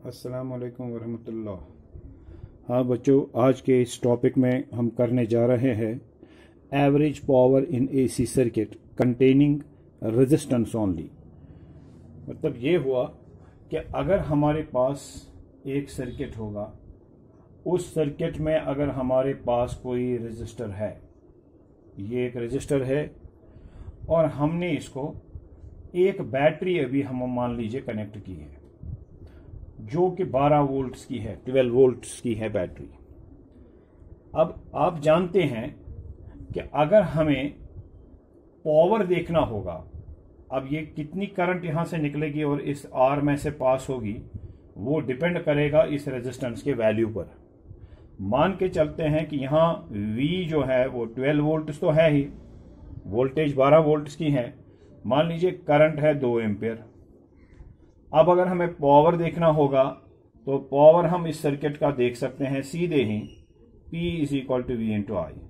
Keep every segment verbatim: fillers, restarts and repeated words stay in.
अस्सलाम वालेकुम वरहमतुल्लाह। हाँ बच्चों, आज के इस टॉपिक में हम करने जा रहे हैं average power in AC circuit containing resistance only. मतलब ये हुआ कि अगर हमारे पास एक सर्किट होगा, उस सर्किट में अगर हमारे पास कोई रेजिस्टर है, ये एक रेजिस्टर है और हमने इसको एक बैटरी अभी हम मान लीजिए कनेक्ट की है जो कि बारह वोल्ट्स की है, बारह वोल्ट्स की है बैटरी। अब आप जानते हैं कि अगर हमें पावर देखना होगा, अब ये कितनी करंट यहां से निकलेगी और इस आर में से पास होगी, वो डिपेंड करेगा इस रेजिस्टेंस के वैल्यू पर। मान के चलते हैं कि यहां V जो है वो बारह वोल्ट्स तो है ही, वोल्टेज बारह वोल्ट्स की है, मान लीजिए करंट है दो एम्पियर। अब अगर हमें पावर देखना होगा तो पावर हम इस सर्किट का देख सकते हैं सीधे ही, P is equal to V into I.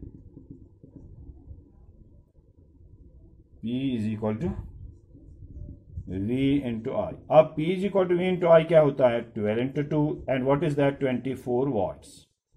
P is equal to V into I. अब P is equal to V into I क्या होता है? Twelve into two and what is that? Twenty four watts.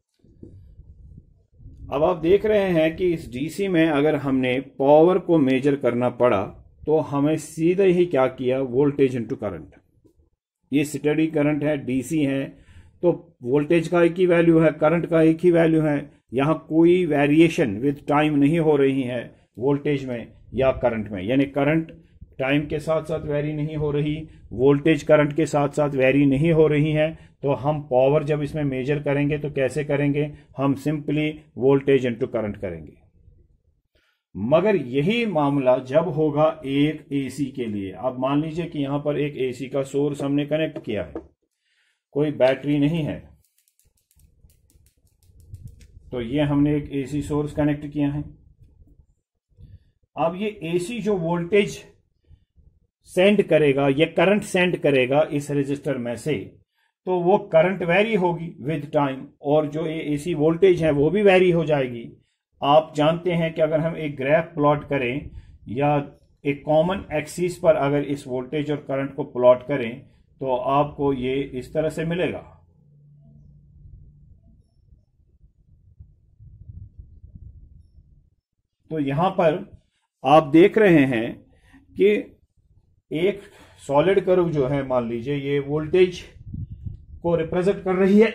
अब आप देख रहे हैं कि इस डीसी में अगर हमने पावर को मेजर करना पड़ा तो हमें सीधे ही क्या किया? Voltage into current. ये स्टडी करंट है, डीसी है, तो वोल्टेज का एक ही वैल्यू है, करंट का एक ही वैल्यू है। यहां कोई वेरिएशन विद टाइम नहीं हो रही है वोल्टेज में या करंट में, यानी करंट टाइम के साथ साथ वेरी नहीं हो रही, वोल्टेज करंट के साथ साथ वेरी नहीं हो रही है। तो हम पावर जब इसमें मेजर करेंगे तो कैसे करेंगे? हम सिंपली वोल्टेज इंटू करंट करेंगे। मगर यही मामला जब होगा एक एसी के लिए। अब मान लीजिए कि यहां पर एक एसी का सोर्स हमने कनेक्ट किया है, कोई बैटरी नहीं है, तो ये हमने एक एसी सोर्स कनेक्ट किया है। अब ये एसी जो वोल्टेज सेंड करेगा, ये करंट सेंड करेगा इस रेजिस्टर में से, तो वो करंट वेरी होगी विद टाइम, और जो ये एसी वोल्टेज है वो भी वेरी हो जाएगी। आप जानते हैं कि अगर हम एक ग्राफ प्लॉट करें या एक कॉमन एक्सिस पर अगर इस वोल्टेज और करंट को प्लॉट करें तो आपको ये इस तरह से मिलेगा। तो यहां पर आप देख रहे हैं कि एक सॉलिड कर्व जो है, मान लीजिए ये वोल्टेज को रिप्रेजेंट कर रही है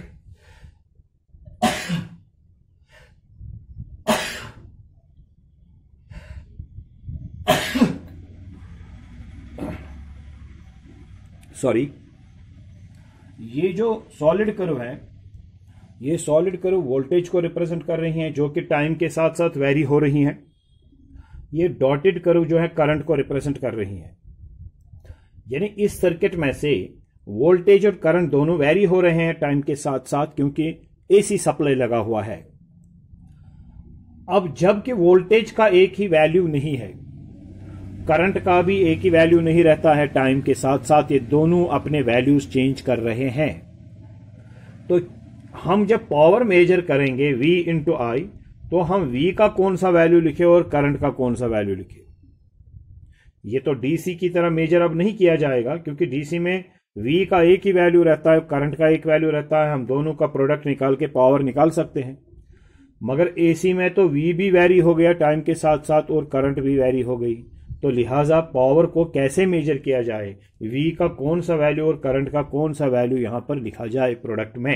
सॉरी ये जो सॉलिड कर्व है, ये सॉलिड कर्व वोल्टेज को रिप्रेजेंट कर रही हैं जो कि टाइम के साथ साथ वेरी हो रही हैं। ये डॉटेड कर्व जो है करंट को रिप्रेजेंट कर रही हैं। यानी इस सर्किट में से वोल्टेज और करंट दोनों वेरी हो रहे हैं टाइम के साथ साथ, क्योंकि एसी सप्लाई लगा हुआ है। अब जबकि वोल्टेज का एक ही वैल्यू नहीं है, करंट का भी एक ही वैल्यू नहीं रहता है टाइम के साथ साथ, ये दोनों अपने वैल्यूज चेंज कर रहे हैं। तो हम जब पावर मेजर करेंगे V इंटू आई, तो हम V का कौन सा वैल्यू लिखे और करंट का कौन सा वैल्यू लिखे? ये तो डीसी की तरह मेजर अब नहीं किया जाएगा, क्योंकि डीसी में V का एक ही वैल्यू रहता है, करंट का एक वैल्यू रहता है, हम दोनों का प्रोडक्ट निकाल के पावर निकाल सकते हैं। मगर एसी में तो V भी वेरी हो गया टाइम के साथ साथ और करंट भी वेरी हो गई। तो लिहाजा पावर को कैसे मेजर किया जाए, V का कौन सा वैल्यू और करंट का कौन सा वैल्यू यहां पर लिखा जाए प्रोडक्ट में?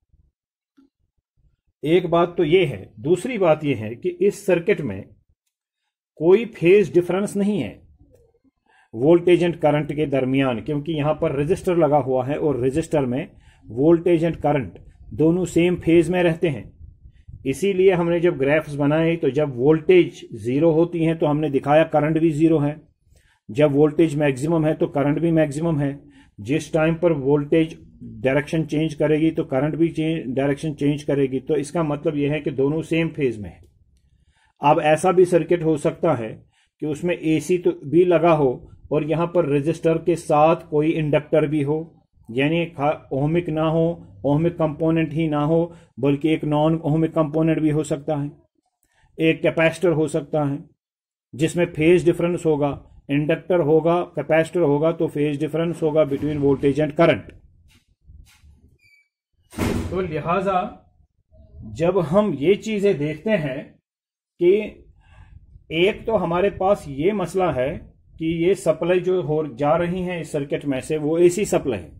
एक बात तो यह है। दूसरी बात यह है कि इस सर्किट में कोई फेज डिफरेंस नहीं है वोल्टेज एंड करंट के दरमियान, क्योंकि यहां पर रेजिस्टर लगा हुआ है और रेजिस्टर में वोल्टेज एंड करंट दोनों सेम फेज में रहते हैं। इसीलिए हमने जब ग्राफ्स बनाए तो जब वोल्टेज जीरो होती है तो हमने दिखाया करंट भी जीरो है, जब वोल्टेज मैक्सिमम है तो करंट भी मैक्सिमम है। जिस टाइम पर वोल्टेज डायरेक्शन चेंज करेगी तो करंट भी चेंज डायरेक्शन चेंज करेगी। तो इसका मतलब यह है कि दोनों सेम फेज में है। अब ऐसा भी सर्किट हो सकता है कि उसमें एसी तो भी लगा हो और यहां पर रेजिस्टर के साथ कोई इंडक्टर भी हो, यानी ओहमिक ना हो, ओहमिक कंपोनेंट ही ना हो, बल्कि एक नॉन ओहमिक कंपोनेंट भी हो सकता है, एक कैपेसिटर हो सकता है जिसमें फेज डिफरेंस होगा। इंडक्टर होगा, कैपेसिटर होगा, तो फेज डिफरेंस होगा बिटवीन वोल्टेज एंड करंट। तो लिहाजा जब हम ये चीजें देखते हैं कि एक तो हमारे पास ये मसला है कि ये सप्लाई जो हो जा रही है इस सर्किट में से वो एसी सप्लाई है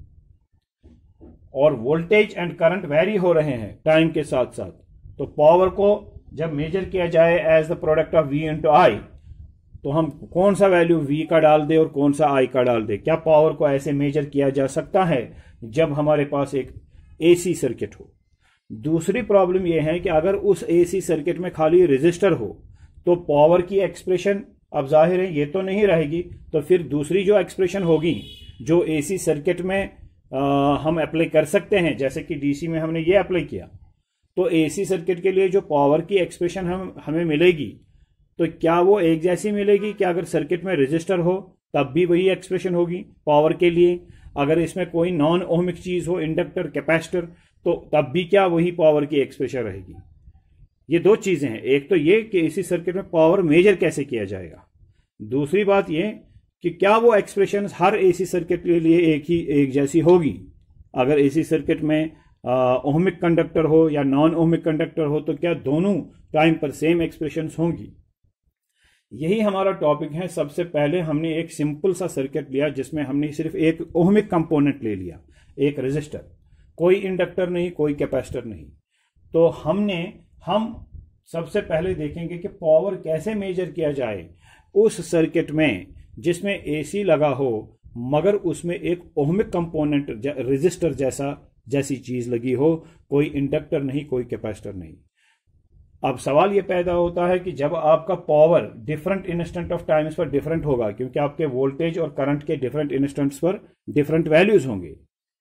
और वोल्टेज एंड करंट वेरी हो रहे हैं टाइम के साथ साथ। तो पावर को जब मेजर किया जाए as the product of V into I, तो हम कौन सा वैल्यू वी का डाल दे और कौन सा आई का डाल दे? क्या पावर को ऐसे मेजर किया जा सकता है जब हमारे पास एक एसी सर्किट हो? दूसरी प्रॉब्लम यह है कि अगर उस एसी सर्किट में खाली रेजिस्टर हो तो पावर की एक्सप्रेशन अब जाहिर है ये तो नहीं रहेगी। तो फिर दूसरी जो एक्सप्रेशन होगी जो एसी सर्किट में आ, हम अप्लाई कर सकते हैं, जैसे कि डीसी में हमने ये अप्लाई किया, तो एसी सर्किट के लिए जो पावर की एक्सप्रेशन हम हमें मिलेगी तो क्या वो एक जैसी मिलेगी कि अगर सर्किट में रेजिस्टर हो तब भी वही एक्सप्रेशन होगी पावर के लिए, अगर इसमें कोई नॉन ओहमिक चीज हो इंडक्टर कैपेसिटर तो तब भी क्या वही पावर की एक्सप्रेशन रहेगी? ये दो चीजें हैं, एक तो ये कि एसी सर्किट में पावर मेजर कैसे किया जाएगा, दूसरी बात ये कि क्या वो एक्सप्रेशन हर एसी सर्किट के लिए एक ही एक जैसी होगी। अगर एसी सर्किट में ओहमिक कंडक्टर हो या नॉन ओहमिक कंडक्टर हो तो क्या दोनों टाइम पर सेम एक्सप्रेशन होंगी? यही हमारा टॉपिक है। सबसे पहले हमने एक सिंपल सा सर्किट लिया जिसमें हमने सिर्फ एक ओहमिक कंपोनेंट ले लिया, एक रेजिस्टर, कोई इंडक्टर नहीं, कोई कैपेसिटर नहीं। तो हमने हम सबसे पहले देखेंगे कि पावर कैसे मेजर किया जाए उस सर्किट में जिसमें एसी लगा हो मगर उसमें एक ओहमिक कंपोनेंट रेजिस्टर जैसा जैसी चीज लगी हो, कोई इंडक्टर नहीं, कोई कैपेसिटर नहीं। अब सवाल यह पैदा होता है कि जब आपका power different instant of times पर डिफरेंट होगा, क्योंकि आपके वोल्टेज और करंट के डिफरेंट इंस्टेंट्स पर डिफरेंट वैल्यूज होंगे।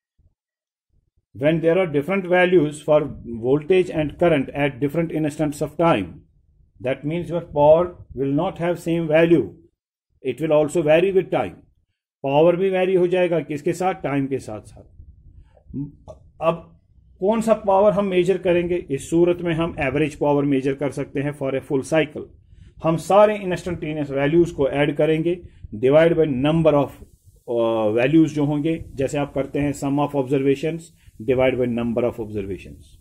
When there are different values for voltage and current at different instants of time, that means your power will not have same value. It will also vary with time. Power भी vary हो जाएगा किसके साथ? Time के साथ साथ। अब कौन सा पावर हम मेजर करेंगे? इस सूरत में हम एवरेज पावर मेजर कर सकते हैं फॉर ए फुल साइकिल। हम सारे इंस्टेंटेनियस वैल्यूज को ऐड करेंगे, divide by number of values जो होंगे, जैसे आप करते हैं sum of observations divide by number of observations.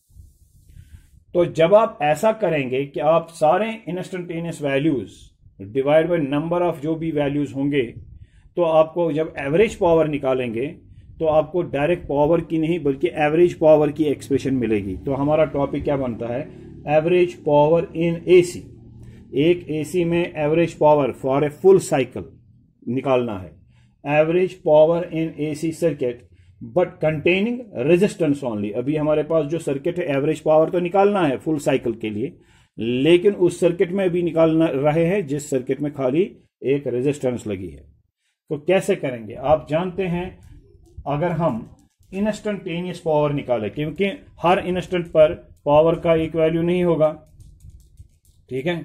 तो जब आप ऐसा करेंगे कि आप सारे instantaneous values divide by number of जो भी वैल्यूज होंगे, तो आपको जब एवरेज पावर निकालेंगे तो आपको डायरेक्ट पावर की नहीं बल्कि एवरेज पावर की एक्सप्रेशन मिलेगी। तो हमारा टॉपिक क्या बनता है? Average power in AC. एक एसी में average power for a full cycle निकालना है। Average power in AC circuit but containing resistance only. अभी हमारे पास जो सर्किट है एवरेज पावर तो निकालना है फुल साइकिल के लिए, लेकिन उस सर्किट में भी निकालना रहे हैं जिस सर्किट में खाली एक रेजिस्टेंस लगी है। तो कैसे करेंगे? आप जानते हैं अगर हम इंस्टेंटेनियस पावर निकालें, क्योंकि हर इंस्टेंट पर पावर का एक वैल्यू नहीं होगा, ठीक है।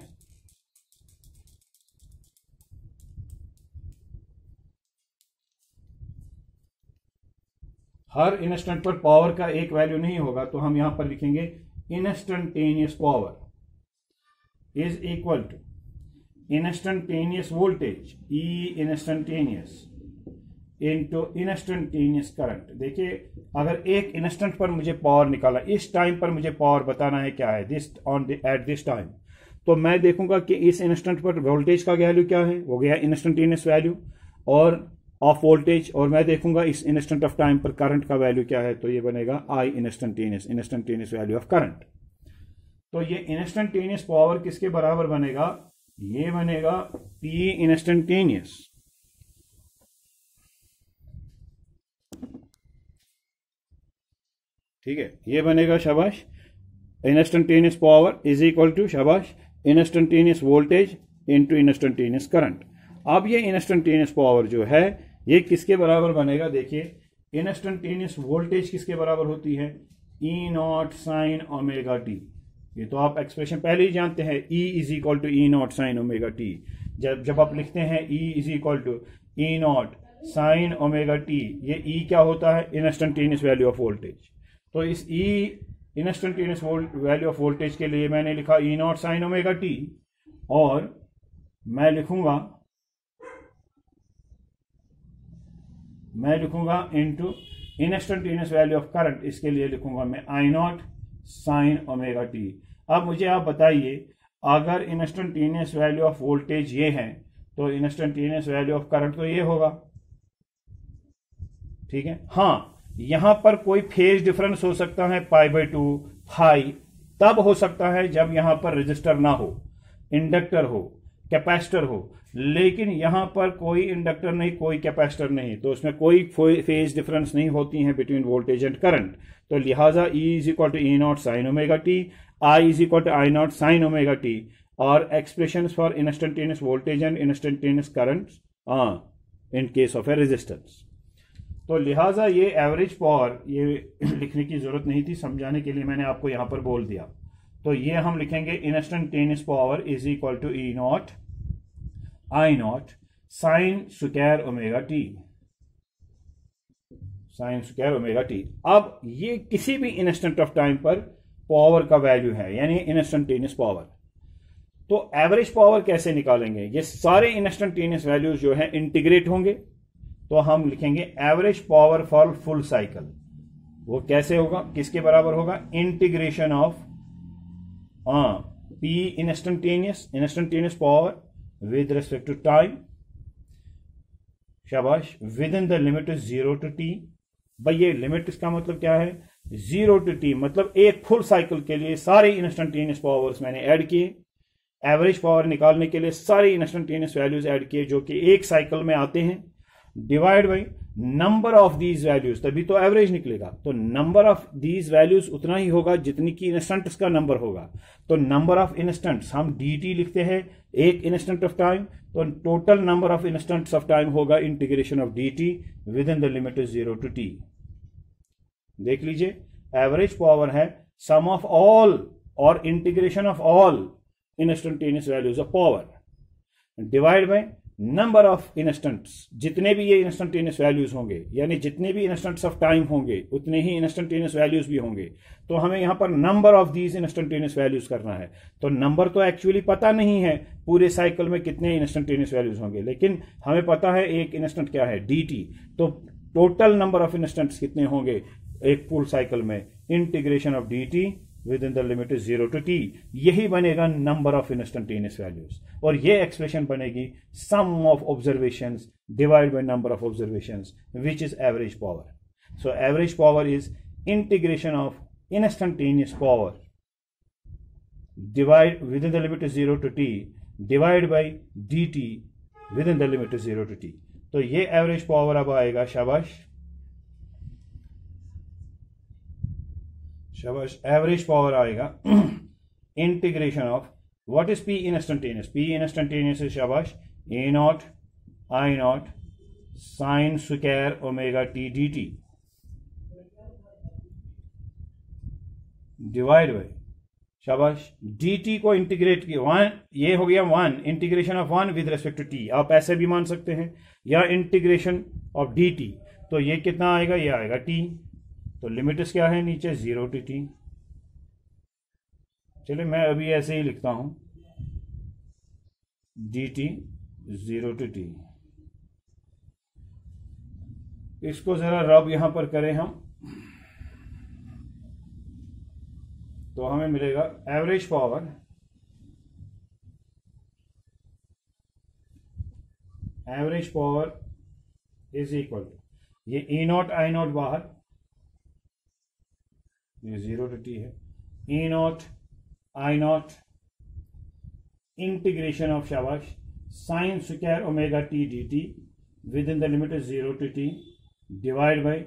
हर इंस्टेंट पर पावर का एक वैल्यू नहीं होगा, तो हम यहां पर लिखेंगे instantaneous power is equal to instantaneous voltage E instantaneous into instantaneous current. देखिए अगर एक इंस्टेंट पर मुझे पावर निकाला, इस टाइम पर मुझे पावर बताना है क्या है, this on at this time, तो मैं देखूंगा कि इस इंस्टेंट पर वोल्टेज का वैल्यू क्या है, वो गया इंस्टेंटेनियस वैल्यू और ऑफ वोल्टेज, और मैं देखूंगा इस इंस्टेंट ऑफ टाइम पर करंट का वैल्यू क्या है, तो ये बनेगा I instantaneous instantaneous value of current. तो ये इंस्टेंटेनियस पावर किसके बराबर बनेगा? ये बनेगा पी इंस्टेंटेनियस ठीक है, ये बनेगा शाबाश instantaneous power is equal to शाबाश instantaneous voltage into instantaneous current. अब ये इंस्टेंटेनियस पावर जो है ये किसके बराबर बनेगा? देखिए इंस्टेंटेनियस वोल्टेज किसके बराबर होती है? E naught sine omega T. ये तो आप एक्सप्रेशन पहले ही जानते हैं, E is equal to E naught sine omega T. जब जब आप लिखते हैं E is equal to E naught sine omega T, ये ई क्या होता है? Instantaneous value of voltage. तो इस E instantaneous value of voltage के लिए मैंने लिखा E naught sine omega T, और मैं लिखूंगा मैं लिखूंगा into instantaneous value of current, इसके लिए लिखूंगा मैं I naught sine omega T. अब मुझे आप बताइए, अगर इंस्टेंटेनियस वैल्यू ऑफ वोल्टेज ये है तो इंस्टेंटेनियस वैल्यू ऑफ करंट तो ये होगा, ठीक है। हाँ, यहां पर कोई फेज डिफरेंस हो सकता है पाई बाई टू फाई, तब हो सकता है जब यहां पर रजिस्टर ना हो, इंडक्टर हो, कैपेसिटर हो, लेकिन यहां पर कोई इंडक्टर नहीं, कोई कैपेसिटर नहीं, तो उसमें कोई फेज डिफरेंस नहीं होती है बिटवीन वोल्टेज एंड करंट। तो लिहाजा E is equal to E naught sine omega T, I is equal to I naught sine omega T, और expression for instantaneous voltage and instantaneous current in case of a resistance. तो लिहाजा ये average power, ये लिखने की जरूरत नहीं थी, समझाने के लिए मैंने आपको यहां पर बोल दिया। तो ये हम लिखेंगे instantaneous power is equal to E naught I naught sine square omega T, sine square omega T. अब ये किसी भी इंस्टेंट ऑफ टाइम पर पावर का वैल्यू है, यानी इंस्टेंटेनियस पावर। तो एवरेज पावर कैसे निकालेंगे? ये सारे इंस्टेंटेनियस वैल्यूज जो है इंटीग्रेट होंगे, तो हम लिखेंगे average power for full cycle. वो कैसे होगा, किसके बराबर होगा? Integration of P instantaneous, instantaneous power with respect to time, शाबाश, within the limit zero to T. भाई ये लिमिट इसका मतलब क्या है? जीरो टू टी, मतलब एक फुल साइकिल के लिए सारे इंस्टेंटेनियस पावर्स मैंने ऐड किए। एवरेज पावर निकालने के लिए सारे इंस्टेंटेनियस वैल्यूज ऐड किए जो कि एक साइकिल में आते हैं, divide by number of these values, तभी तो एवरेज निकलेगा। तो नंबर ऑफ दीज वैल्यूज उतना ही होगा जितनी की इंस्टेंट्स का नंबर होगा। तो नंबर ऑफ इंस्टेंट्स हम dt लिखते हैं, एक इंस्टेंट ऑफ टाइम, तो total number of instants of time होगा integration of dt within the limit zero to T. देख लीजिए, एवरेज पावर है सम ऑफ ऑल और integration of all instantaneous values of power divide by number of instants, जितने भी ये instantaneous values होंगे, यानी जितने भी इंस्टेंट्स ऑफ टाइम होंगे उतने ही इंस्टेंटेनियस वैल्यूज भी होंगे। तो हमें यहां पर number of these instantaneous values करना है। तो नंबर तो एक्चुअली पता नहीं है पूरे साइकिल में कितने इंस्टेंटेनियस वैल्यूज होंगे, लेकिन हमें पता है एक इंस्टेंट क्या है, dt। तो टोटल नंबर ऑफ इंस्टेंट्स कितने होंगे एक फुल साइकिल में, integration of dt within the limit zero to T, यही बनेगा नंबर ऑफ इंस्टेंटेनियस वैल्यूज। और ये एक्सप्रेशन बनेगी sum of observations divide by number of observations which is average power. So average power is integration of instantaneous power divide within the limit zero to T divide by dt within the limit zero to T. तो ये average power अब आएगा, शाबाश शाबाश, average power आएगा integration of what is P instantaneous, P instantaneous is शाबाश A naught I naught sine square omega T D T divide by, शाबाश, D T को इंटीग्रेट किया, वन ये हो गया one, integration of one with respect to T, आप ऐसे भी मान सकते हैं, या इंटीग्रेशन ऑफ डी टी। तो ये कितना आएगा, ये आएगा टी। तो लिमिट्स क्या है नीचे, जीरो टू टी। चलिए मैं अभी ऐसे ही लिखता हूं, D T zero to T. इसको जरा रब यहां पर करें हम, तो हमें मिलेगा average power average power is equal to, ये ई नॉट आई नॉट बाहर, ये जीरो टू टी है, E naught I naught integration of, शाबाश, sine square omega T D T within the limit zero to T divide by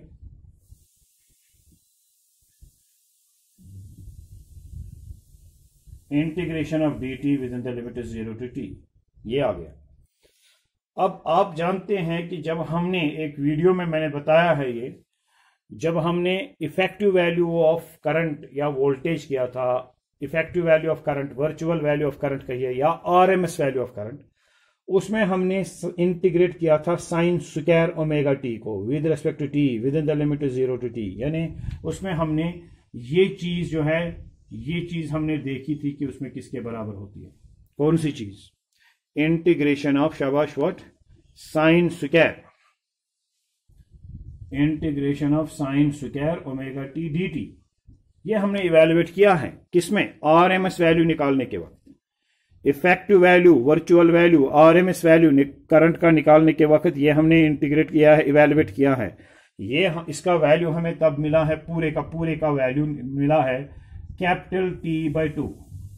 integration of D T within the limit zero to T. ये आ गया। अब आप जानते हैं कि जब हमने एक वीडियो में मैंने बताया है, ये जब हमने इफेक्टिव वैल्यू ऑफ करंट या वोल्टेज किया था, effective value of current, virtual value of current कहिए या आरएमएस वैल्यू ऑफ करंट, उसमें हमने इंटीग्रेट किया था साइन स्क्वायर ओमेगा टी को with respect to T within the limit zero to T. यानी उसमें हमने ये चीज जो है, ये चीज हमने देखी थी कि उसमें किसके बराबर होती है, कौन सी चीज, इंटीग्रेशन ऑफ, शाबाश, what, sine square integration of sine square omega T D T, ये हमने इवेल्युएट किया है किसमें, आरएमएस वैल्यू निकालने के वक्त। Effective value, virtual value, RMS value current का निकालने के वक्त ये हमने इंटीग्रेट किया है, इवेल्युएट किया है। ये इसका वैल्यू हमें तब मिला है, पूरे का पूरे का वैल्यू मिला है capital T by two.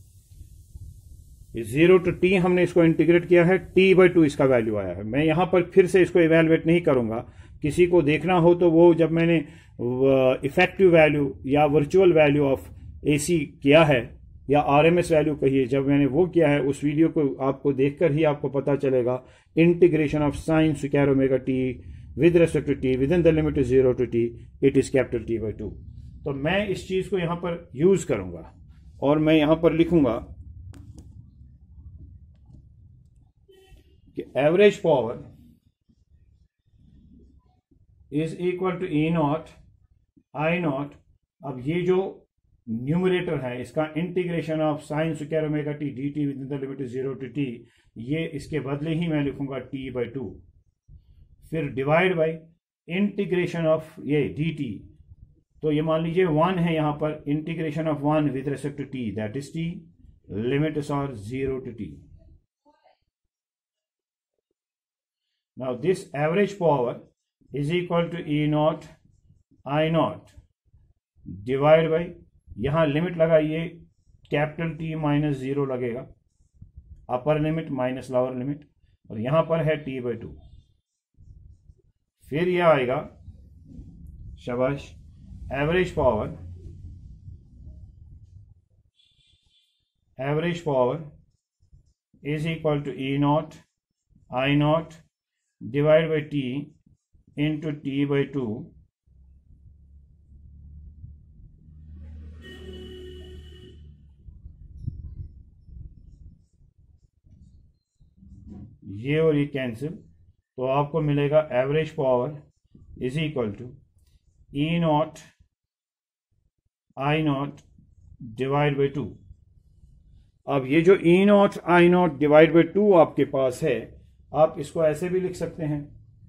Zero to T हमने इसको इंटीग्रेट किया है, टी बाई टू इसका वैल्यू आया है। मैं यहां पर फिर से इसको इवेल्युएट नहीं करूंगा, किसी को देखना हो तो वो जब मैंने इफेक्टिव वैल्यू या वर्चुअल वैल्यू ऑफ एसी किया है या आरएमएस वैल्यू कहिए, जब मैंने वो किया है उस वीडियो को आपको देखकर ही आपको पता चलेगा integration of sine square omega T with respect to T within the limit zero to T it is capital T by two. तो मैं इस चीज को यहां पर यूज करूंगा और मैं यहां पर लिखूंगा कि average power is equal to E naught I naught. अब ये जो न्यूमरेटर है इसका integration of sine square omega T D T within the limit zero to T, ये इसके बदले ही मैं लिखूंगा टी बाई टू, फिर डिवाइड बाई इंटीग्रेशन ऑफ ये डी टी। तो ये मान लीजिए वन है यहां पर, integration of one with respect to T that is T, limits are zero to T. Now this average power is equal to E naught I naught divide by, यहां limit लगाइए capital T minus zero लगेगा, upper limit minus lower limit, और यहां पर है T by two. फिर यह आएगा शाबाश average power, average power is equal to E naught I naught divide by T into T by two ये और ये कैंसिल, तो आपको मिलेगा average power is equal to E naught I naught divide by two. अब ये जो E naught I naught divide by two आपके पास है, आप इसको ऐसे भी लिख सकते हैं,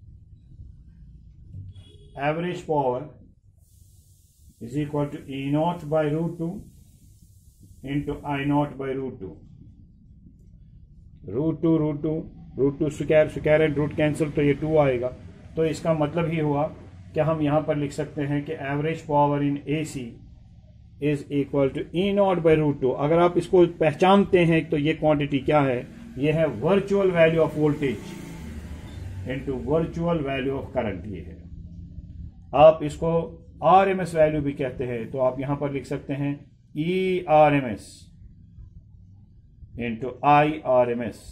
average power is equal to E naught by root two into I naught by root two. Root two root two root two square square and root cancel, तो ये टू आएगा। तो इसका मतलब ही हुआ कि हम यहां पर लिख सकते हैं कि average power in A C is equal to E naught by root two. अगर आप इसको पहचानते हैं तो ये क्वांटिटी क्या है, ये है virtual value of voltage into virtual value of current. ये है, आप इसको आरएमएस वैल्यू भी कहते हैं, तो आप यहां पर लिख सकते हैं E R M S into I R M S.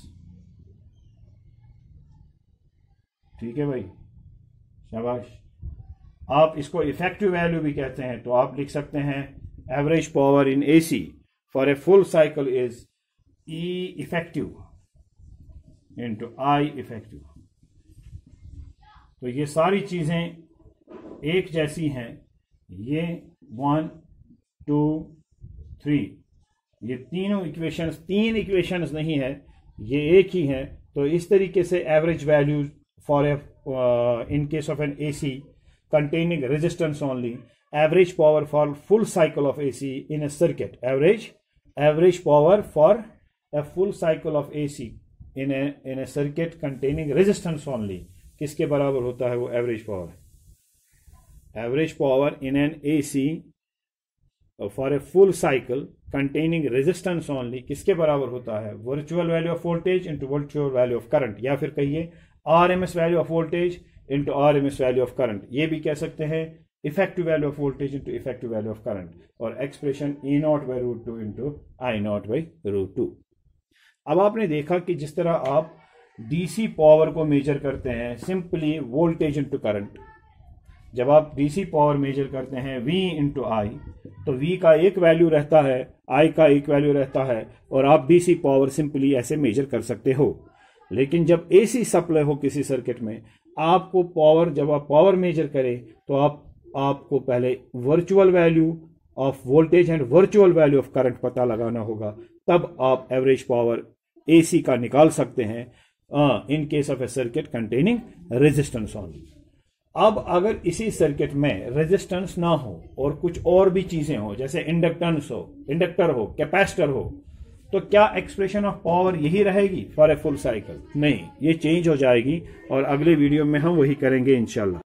ठीक है भाई, शाबाश। आप इसको इफेक्टिव वैल्यू भी कहते हैं, तो आप लिख सकते हैं average power in AC for a full cycle is E effective into I effective. तो ये सारी चीजें एक जैसी हैं, ये वन टू थ्री, ये तीनों इक्वेशंस, तीन इक्वेशंस नहीं है, ये एक ही है। तो इस तरीके से average value for a in case of an AC containing resistance only, average power for full cycle of A C in a circuit, average average power for a full cycle of A C in a in a circuit containing resistance only, किसके बराबर होता है वो average power? Average power in an A C for a full cycle containing resistance only किसके बराबर होता है? Virtual value of voltage into virtual value of current, या फिर कहिए RMS value of voltage into R M S value of current. ये भी कह सकते हैं effective value of voltage into effective value of current, और expression E naught by root two into I naught by root two. अब आपने देखा कि जिस तरह आप डीसी पावर को मेजर करते हैं सिंपली वोल्टेज इंटू करंट, जब आप डीसी पावर मेजर करते हैं V इंटू आई, तो V का एक वैल्यू रहता है, I का एक वैल्यू रहता है, और आप डीसी पावर सिंपली ऐसे मेजर कर सकते हो। लेकिन जब एसी सप्लाई हो किसी सर्किट में, आपको पावर, जब आप पावर मेजर करें तो आप आपको पहले virtual value of voltage and virtual value of current पता लगाना होगा, तब आप एवरेज पावर एसी का निकाल सकते हैं in case of a circuit containing resistance only. अब अगर इसी सर्किट में रेजिस्टेंस ना हो और कुछ और भी चीजें हो, जैसे इंडक्टेंस हो, इंडक्टर हो, कैपेसिटर हो, तो क्या एक्सप्रेशन ऑफ पावर यही रहेगी फॉर ए फुल साइकिल? नहीं, ये चेंज हो जाएगी और अगले वीडियो में हम वही करेंगे इंशाल्लाह।